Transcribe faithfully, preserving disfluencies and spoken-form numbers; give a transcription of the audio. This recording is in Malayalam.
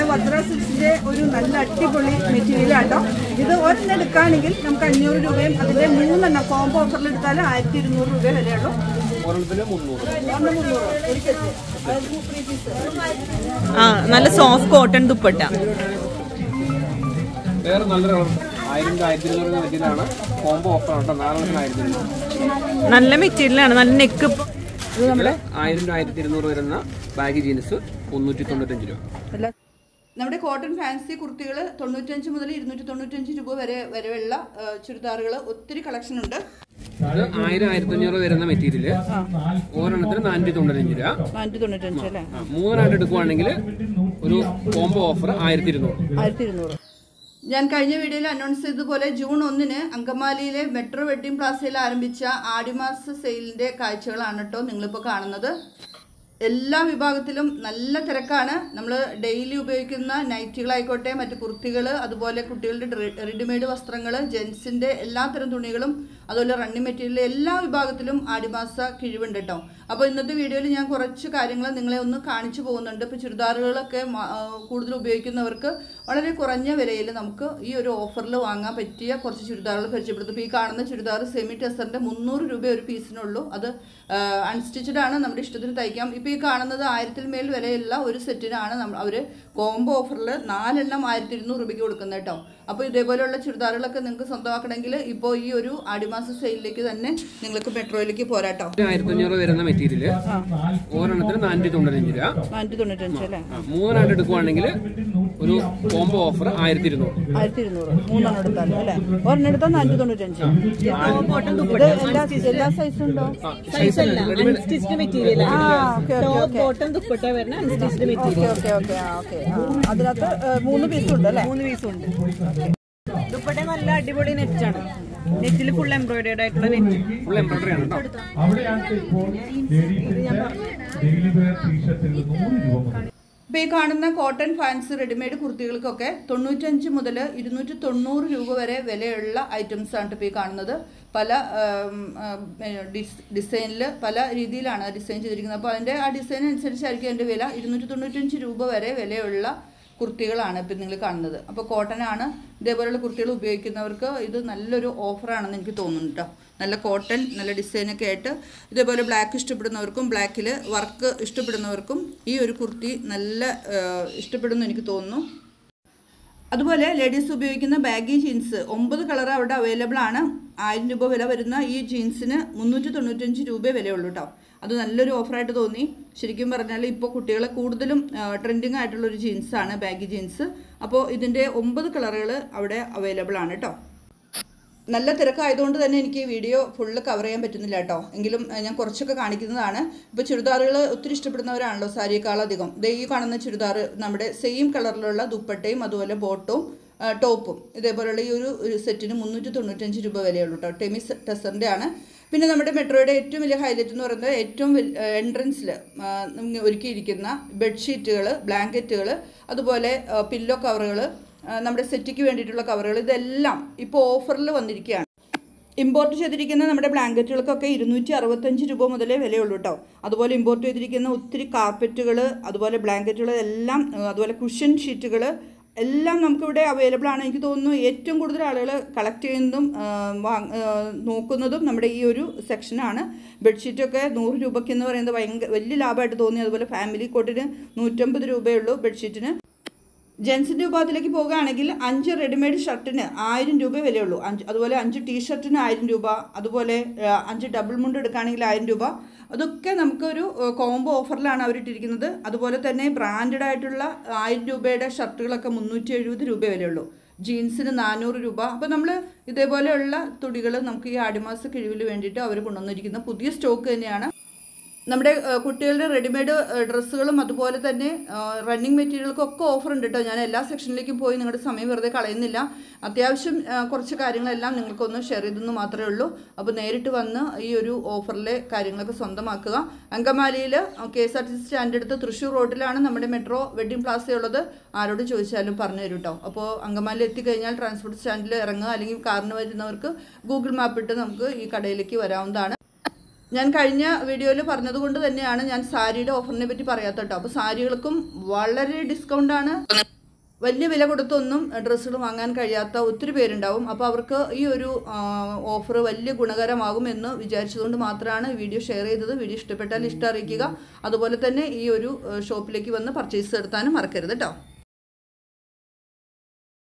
വസ്ത്ര സിൽക്സിന്റെ ഒരു നല്ല അടിപൊളി മെറ്റീരിയലാട്ടോ. ഇത് ഒരെണ്ണം എടുക്കുകയാണെങ്കിൽ നമുക്ക് അഞ്ഞൂറ് രൂപയും അതിന്റെ മൂന്നെണ്ണം കോംബോ ഓഫറിൽ എടുത്താൽ ആയിരത്തി ഇരുന്നൂറ് രൂപ വിലയുള്ളൂ. ആ നല്ല സോഫ്റ്റ് കോട്ടൺ ദുപ്പട്ട. വേറെ നല്ല നല്ല മെറ്റീരിയലാണ്. നല്ല നെക്ക് ആയിരം ആയിരത്തി ഇരുന്നൂറ് വരുന്ന ബാഗി ജീൻസ് മുന്നൂറ്റി തൊണ്ണൂറ്റഞ്ച് രൂപ. നമ്മുടെ കോട്ടൺ ഫാൻസി കുർത്തികൾ തൊണ്ണൂറ്റഞ്ച് മുതൽ ഇരുന്നൂറ്റി തൊണ്ണൂറ്റഞ്ച് രൂപ വരെ വരെയുള്ള ചുരിദാറുകൾ ഒത്തിരി കളക്ഷൻ ഉണ്ട്. അത് ആയിരം ആയിരത്തി അഞ്ഞൂറ് വരുന്ന മെറ്റീരിയല് ഒരെണ്ണത്തിന് നാനൂറ്റി തൊണ്ണൂറ്റഞ്ച് രൂപ. നാനൂറ്റി തൊണ്ണൂറ്റഞ്ച് അല്ലേ? മൂന്നെണ്ണായിട്ട് എടുക്കുവാണെങ്കിൽ ഒരു കോംബോ ഓഫർ ആയിരത്തി ഇരുന്നൂറ് ആയിരത്തി ഇരുന്നൂറ് ഞാൻ കഴിഞ്ഞ വീഡിയോയിൽ അനൗൺസ് ചെയ്തതുപോലെ ജൂൺ ഒന്നിന് അങ്കമാലിയിലെ മെട്രോ വെഡ്ഡിംഗ് പ്ലാസയിൽ ആരംഭിച്ച ആടിമാസ സെയിലിന്റെ കാഴ്ചകളാണ് കേട്ടോ നിങ്ങളിപ്പോൾ കാണുന്നത്. എല്ലാ വിഭാഗത്തിലും നല്ല തിരക്കാണ്. നമ്മൾ ഡെയിലി ഉപയോഗിക്കുന്ന നൈറ്റികളായിക്കോട്ടെ, മറ്റ് കുർത്തികൾ, അതുപോലെ കുട്ടികളുടെ റെഡിമെയ്ഡ് വസ്ത്രങ്ങൾ, ജെൻസിൻ്റെ എല്ലാത്തരം തുണികളും, അതുപോലെ റണ്ണിങ് മെറ്റീരിയൽ എല്ലാ വിഭാഗത്തിലും ആടിമാസ കിഴിവുണ്ട് കേട്ടോ. അപ്പോൾ ഇന്നത്തെ വീഡിയോയിൽ ഞാൻ കുറച്ച് കാര്യങ്ങൾ നിങ്ങളെ ഒന്ന് കാണിച്ചു പോകുന്നുണ്ട്. ഇപ്പോൾ ചുരിദാറുകളൊക്കെ കൂടുതൽ ഉപയോഗിക്കുന്നവർക്ക് വളരെ കുറഞ്ഞ വിലയിൽ നമുക്ക് ഈ ഒരു ഓഫറിൽ വാങ്ങാൻ പറ്റിയ കുറച്ച് ചുരിദാറുകൾ പരിചയപ്പെടുത്തും. ഇപ്പോൾ ഈ കാണുന്ന ചുരിദാർ സെമി ടെസറിൻ്റെ മുന്നൂറ് രൂപ ഒരു പീസിനുള്ളൂ. അത് അൺസ്റ്റിച്ചഡ് ആണ്, നമ്മുടെ ഇഷ്ടത്തിന് തയ്ക്കാം. ഇപ്പോൾ ഈ കാണുന്നത് ആയിരത്തിൽ മേൽ വിലയുള്ള ഒരു സെറ്റിനാണ് നമ്മൾ അവർ കോംബോ ഓഫറിൽ നാലെണ്ണം ആയിരത്തി ഇരുന്നൂറ് രൂപയ്ക്ക് കൊടുക്കുന്നത് കേട്ടോ. അപ്പോൾ ഇതേപോലെയുള്ള ചുരിദാറുകളൊക്കെ നിങ്ങൾക്ക് സ്വന്തമാക്കണമെങ്കിൽ ഇപ്പോൾ ഈ ഒരു ആടിമാസ സെയിലിലേക്ക് തന്നെ നിങ്ങൾക്ക് മെട്രോയിലേക്ക് പോരാട്ടോ. ആയിരത്തി അഞ്ഞൂറ് വരുന്ന മെറ്റീരിയല് ഒരെണ്ണത്തിന് നാനൂറ്റി തൊണ്ണൂറ്റഞ്ച് രൂപ. നാനൂറ്റി തൊണ്ണൂറ്റഞ്ച് അല്ലേ? മൂന്നെണ്ണായിട്ട് എടുക്കുവാണെങ്കിൽ ഒരു കോംബോ ഓഫർ ആയിരത്തി ഇരുന്നൂറ്. ആയിരത്തി ഇരുന്നൂറ് മൂന്നെണ്ണം എടുത്താലും അല്ലേ? ഒരെണ്ണം എടുത്താൽ നാനൂറ്റി തൊണ്ണൂറ്റഞ്ച്. എല്ലാ സൈസും ഉണ്ടോ? അതിനകത്ത് മൂന്ന് പീസും ഉണ്ട് അല്ലേ? മൂന്ന് പീസും ഉണ്ട്. ദുപ്പട്ട നല്ല അടിപൊളി നെറ്റാണ്. നെറ്റിൽ ഫുൾ എംബ്രോയിഡേർഡ് ആയിട്ടുള്ള നെറ്റ്. ഫുൾ എംബ്രോയിഡറി ആണ്. ഇപ്പോൾ ഈ കാണുന്ന കോട്ടൺ ഫാൻസി റെഡിമെയ്ഡ് കുർത്തികൾക്കൊക്കെ തൊണ്ണൂറ്റഞ്ച് മുതൽ ഇരുന്നൂറ്റി തൊണ്ണൂറ് രൂപ വരെ വിലയുള്ള ഐറ്റംസ് ആണ് ഇപ്പോൾ ഈ കാണുന്നത്. പല ഡിസൈനിൽ പല രീതിയിലാണ് ഡിസൈൻ ചെയ്തിരിക്കുന്നത്. അപ്പോൾ അതിൻ്റെ ആ ഡിസൈൻ അനുസരിച്ചായിരിക്കും അതിൻ്റെ വില. ഇരുന്നൂറ്റി തൊണ്ണൂറ്റഞ്ച് രൂപ വരെ വിലയുള്ള കുർത്തികളാണ് ഇപ്പം നിങ്ങൾ കാണുന്നത്. അപ്പോൾ കോട്ടനാണ്. ഇതേപോലെയുള്ള കുർത്തികൾ ഉപയോഗിക്കുന്നവർക്ക് ഇത് നല്ലൊരു ഓഫറാണെന്ന് എനിക്ക് തോന്നുന്നു കേട്ടോ. നല്ല കോട്ടൺ, നല്ല ഡിസൈനൊക്കെ ആയിട്ട് ഇതേപോലെ ബ്ലാക്ക് ഇഷ്ടപ്പെടുന്നവർക്കും ബ്ലാക്കിൽ വർക്ക് ഇഷ്ടപ്പെടുന്നവർക്കും ഈ ഒരു കുർത്തി നല്ല ഇഷ്ടപ്പെടുന്നു എനിക്ക് തോന്നുന്നു. അതുപോലെ ലേഡീസ് ഉപയോഗിക്കുന്ന ബാഗി ജീൻസ് ഒമ്പത് കളർ അവിടെ അവൈലബിൾ ആണ്. ആയിരം രൂപ വില വരുന്ന ഈ ജീൻസിന് മുന്നൂറ്റി തൊണ്ണൂറ്റഞ്ച് രൂപ വിലയുള്ളൂ കേട്ടോ. അത് നല്ലൊരു ഓഫറായിട്ട് തോന്നി. ശരിക്കും പറഞ്ഞാൽ ഇപ്പോൾ കുട്ടികളെ കൂടുതലും ട്രെൻഡിങ് ആയിട്ടുള്ളൊരു ജീൻസാണ് ബാഗി ജീൻസ്. അപ്പോൾ ഇതിൻ്റെ ഒമ്പത് കളറുകൾ അവിടെ അവൈലബിൾ ആണ് കേട്ടോ. നല്ല തിരക്കായതുകൊണ്ട് തന്നെ എനിക്ക് ഈ വീഡിയോ ഫുള്ള് കവർ ചെയ്യാൻ പറ്റുന്നില്ല കേട്ടോ. എങ്കിലും ഞാൻ കുറച്ചൊക്കെ കാണിക്കുന്നതാണ്. ഇപ്പോൾ ചുരിദാറുകൾ ഒത്തിരി ഇഷ്ടപ്പെടുന്നവരാണല്ലോ സാരിയേക്കാളധികം. ദേ ഈ കാണുന്ന ചുരിദാർ നമ്മുടെ സെയിം കളറിലുള്ള ദുപ്പട്ടയും അതുപോലെ ബോട്ടും ടോപ്പും ഇതേപോലെയുള്ള ഈ ഒരു സെറ്റിന് മുന്നൂറ്റി തൊണ്ണൂറ്റഞ്ച് രൂപ വിലയുള്ളൂ കേട്ടോ. ടെമി ടെസറിൻ്റെ ആണ്. പിന്നെ നമ്മുടെ മെട്രോയുടെ ഏറ്റവും വലിയ ഹൈലൈറ്റ് എന്ന് പറയുന്നത് ഏറ്റവും എൻട്രൻസിൽ ഒരുക്കിയിരിക്കുന്ന ബെഡ്ഷീറ്റുകൾ, ബ്ലാങ്കറ്റുകൾ, അതുപോലെ പില്ലോ കവറുകൾ, നമ്മുടെ സെറ്റിക്ക് വേണ്ടിയിട്ടുള്ള കവറുകൾ, ഇതെല്ലാം ഇപ്പോൾ ഓഫറിൽ വന്നിരിക്കുകയാണ്. ഇമ്പോർട്ട് ചെയ്തിരിക്കുന്ന നമ്മുടെ ബ്ലാങ്കറ്റുകൾക്കൊക്കെ ഇരുന്നൂറ്റി അറുപത്തഞ്ച് രൂപ മുതലേ വിലയുള്ളൂ കേട്ടോ. അതുപോലെ ഇമ്പോർട്ട് ചെയ്തിരിക്കുന്ന ഒത്തിരി കാർപ്പറ്റുകൾ, അതുപോലെ ബ്ലാങ്കറ്റുകൾ എല്ലാം, അതുപോലെ കുഷൻ ഷീറ്റുകൾ എല്ലാം നമുക്കിവിടെ അവൈലബിൾ ആണ്. എനിക്ക് തോന്നുന്നു ഏറ്റവും കൂടുതൽ ആളുകൾ കളക്ട് ചെയ്യുന്നതും നോക്കുന്നതും നമ്മുടെ ഈ ഒരു സെക്ഷനാണ്. ബെഡ്ഷീറ്റൊക്കെ നൂറ് രൂപയ്ക്ക് എന്ന് പറയുന്നത് ഭയങ്കര വലിയ ലാഭമായിട്ട് തോന്നി. അതുപോലെ ഫാമിലി കോട്ടിന് നൂറ്റമ്പത് രൂപയുള്ളൂ ബെഡ്ഷീറ്റിന്. ജെൻസിൻ്റെ വിഭാഗത്തിലേക്ക് പോകുകയാണെങ്കിൽ അഞ്ച് റെഡിമെയ്ഡ് ഷർട്ടിന് ആയിരം രൂപ വിലയുള്ളൂ. അഞ്ച് അതുപോലെ അഞ്ച് ടീഷർട്ടിന് ആയിരം രൂപ, അതുപോലെ അഞ്ച് ഡബിൾ മുണ്ട് എടുക്കുകയാണെങ്കിൽ ആയിരം രൂപ. അതൊക്കെ നമുക്കൊരു കോംബോ ഓഫറിലാണ് അവരിട്ടിരിക്കുന്നത്. അതുപോലെ തന്നെ ബ്രാൻഡഡ് ആയിട്ടുള്ള ആയിരം രൂപയുടെ ഷർട്ടുകളൊക്കെ മുന്നൂറ്റി എഴുപത് രൂപ വിലയുള്ളൂ. ജീൻസിന് നാനൂറ് രൂപ. അപ്പോൾ നമ്മൾ ഇതേപോലെയുള്ള തുണികൾ നമുക്ക് ഈ ആടിമാസ കിഴിവിൽ വേണ്ടിയിട്ട് അവർ കൊണ്ടുവന്നിരിക്കുന്ന പുതിയ സ്റ്റോക്ക് തന്നെയാണ്. നമ്മുടെ കുട്ടികളുടെ റെഡിമെയ്ഡ് ഡ്രസ്സുകളും അതുപോലെ തന്നെ റണ്ണിങ് മെറ്റീരിയൽക്കൊക്കെ ഓഫർ ഉണ്ട് കേട്ടോ. ഞാൻ എല്ലാ സെക്ഷനിലേക്കും പോയി നിങ്ങളുടെ സമയം വെറുതെ കളയുന്നില്ല. അത്യാവശ്യം കുറച്ച് കാര്യങ്ങളെല്ലാം നിങ്ങൾക്കൊന്ന് ഷെയർ ചെയ്തെന്ന് മാത്രമേ ഉള്ളൂ. അപ്പോൾ നേരിട്ട് വന്ന് ഈ ഒരു ഓഫറിലെ കാര്യങ്ങളൊക്കെ സ്വന്തമാക്കുക. അങ്കമാലിയിൽ K S R T C stand അടുത്ത് തൃശ്ശൂർ റോഡിലാണ് നമ്മുടെ മെട്രോ വെഡ്ഡിംഗ് പ്ലാസ ഉള്ളത്. ആരോട് ചോദിച്ചാലും പറഞ്ഞു തരും കേട്ടോ. അപ്പോൾ അങ്കമാലി എത്തിക്കഴിഞ്ഞാൽ ട്രാൻസ്പോർട്ട് സ്റ്റാൻഡിൽ ഇറങ്ങുക, അല്ലെങ്കിൽ കാറിന് വരുന്നവർക്ക് ഗൂഗിൾ മാപ്പ് ഇട്ട് നമുക്ക് ഈ കടയിലേക്ക് വരാവുന്നതാണ്. ഞാൻ കഴിഞ്ഞ വീഡിയോയിൽ പറഞ്ഞതുകൊണ്ട് തന്നെയാണ് ഞാൻ സാരിയുടെ ഓഫറിനെ പറ്റി പറയാത്ത കേട്ടോ. അപ്പോൾ സാരികൾക്കും വളരെ ഡിസ്കൗണ്ടാണ്. വലിയ വില കൊടുത്തൊന്നും ഡ്രസ്സുകൾ വാങ്ങാൻ കഴിയാത്ത ഒത്തിരി പേരുണ്ടാവും. അപ്പോൾ അവർക്ക് ഈ ഒരു ഓഫർ വലിയ ഗുണകരമാകുമെന്ന് വിചാരിച്ചതുകൊണ്ട് മാത്രമാണ് വീഡിയോ ഷെയർ ചെയ്തത്. വീഡിയോ ഇഷ്ടപ്പെട്ടാൽ ഇഷ്ടം അറിയിക്കുക. അതുപോലെ തന്നെ ഈ ഒരു ഷോപ്പിലേക്ക് വന്ന് പർച്ചേസ് നടത്താനും മറക്കരുത് കേട്ടോ.